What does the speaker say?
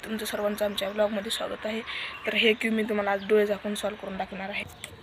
तुमचं सर्वांचं आमच्या ब्लॉगमध्ये स्वागत आहे। तर हे क्यूब मी तुम्हाला आज डोळे झाकून सॉल्व करून दाखवणार आहे।